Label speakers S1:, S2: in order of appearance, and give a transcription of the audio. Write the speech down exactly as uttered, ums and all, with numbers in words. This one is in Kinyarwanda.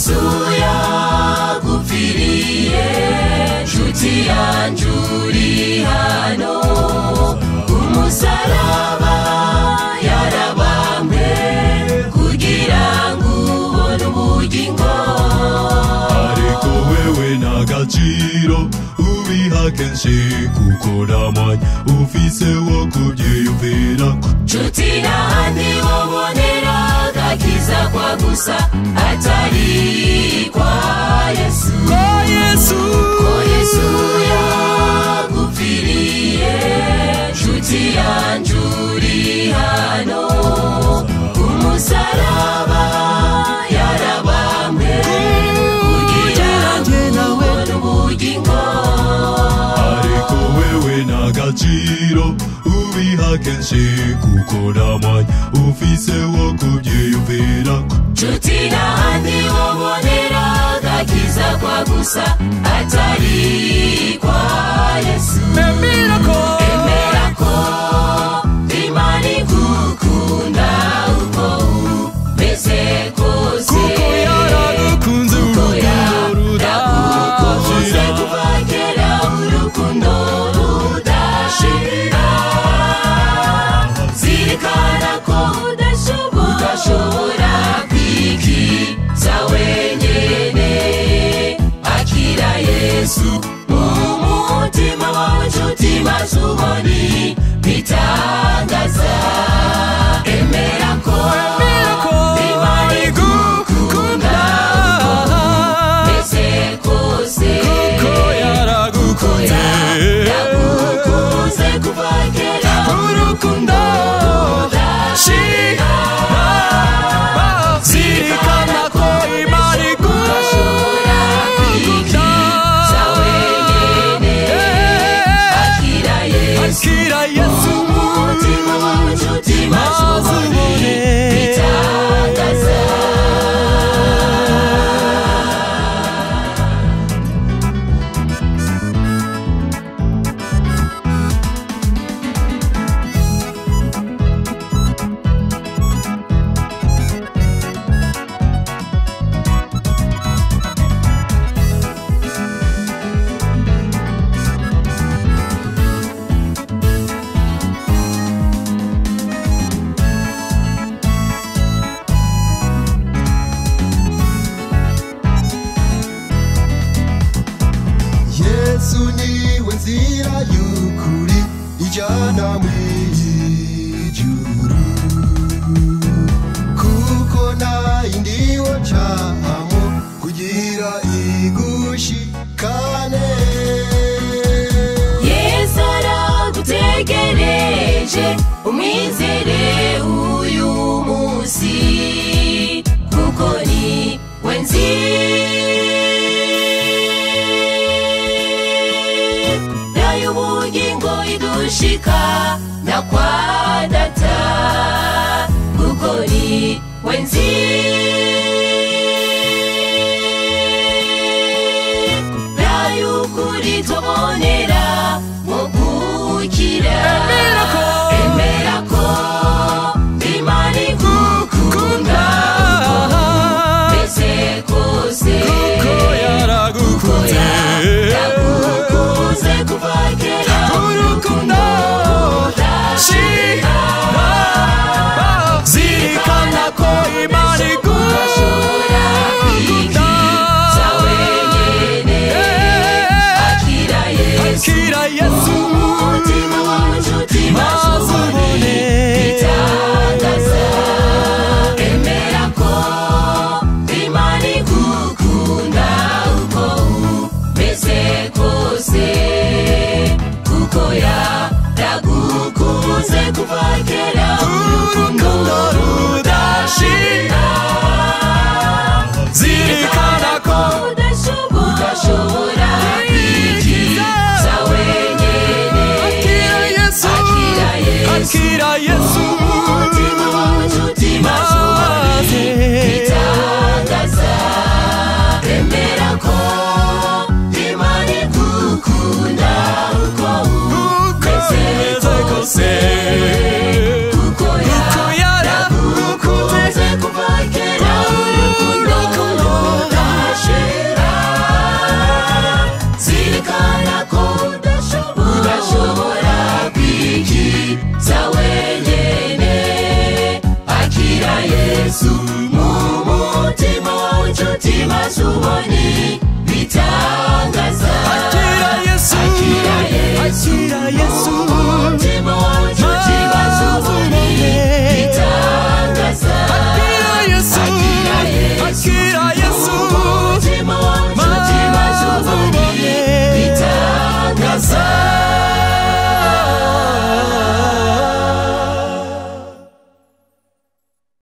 S1: Yesu yagupfiriye nshuti yanjye uri hano umusaraba yarabambwe kugira ngo ubone ubugingo
S2: ariko wewe n'agaciro ubiha kenshi kuko namanya ufise wo kubyiyumvirako
S1: nshuti n'ahandi wabonera agakiza kwa gusa atari kwa Yesu
S3: ko Yesu
S1: ko Yesu yagupfiriye nshuti yanjye uri hano umusaraba yarabambwe kugira ngo ubone ubugingo
S2: ariko wewe n'agaciro ubiha kenshi kuko namanya ufise wo kubyiyumvirako
S1: nshuti n'ahandi wabonera agakiza kwa gusa atari kwa Yesu
S3: emera ko
S1: emera ko Imana igukunda uko umeze kose
S3: kuko yaragukunze urukundo
S1: yaragukunze kuva kera urukundo rudashira zirikana ko udashobora kwikiza wenyene akira Yesu umutima wawe nshuti maze ubone bitangaza emera ko Imana igukunda uko umeze kose
S3: kuko yaragukunze
S1: yagukunze kuva kera
S3: urukundo
S1: rudashira
S3: zirikana ko Imana igukunda
S1: wenyene akira Yesu
S3: akira Yesu
S1: umutima wawe nshuti maze ubone bitangaza
S4: Yesu niwe nzira y'ukuri ijana mw'ijuru kuko nta yindi wocamo kugira igushikane
S1: Yesu aragutegereje umwizere uyu munsi kuko ni we nzira y'ubugingo idushika na kwa data kuko ni we nzira y'ukuri tubonera mu gukira
S3: emera ko
S1: emera ko Imana igukunda uko umeze kose
S3: kuko yaragukunze
S1: yagukunze kuva kera
S3: urukundo
S1: rudashira
S3: zirikana ko Imana igukunda
S1: wenyene akira Yesu
S3: akira Yesu
S1: umutima wawe nshuti maze
S3: maze
S1: ubone
S3: ubone
S1: bitangaza emera ko Imana igukunda uko umeze kose kuko yaragukunze kuva kera urukundo rudashira
S3: zirikana ko
S1: udashobora kwikiza wenyene
S3: akira Yesu
S1: akira Yesu
S3: akira Yesu
S1: umutima wawe nshuti maze ubone bitangaza emera ko Imana igukunda uko umeze kose Yesu